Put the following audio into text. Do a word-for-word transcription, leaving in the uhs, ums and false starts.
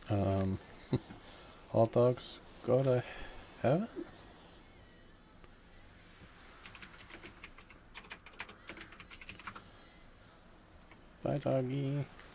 Um, all dogs go to heaven? Bye, doggy.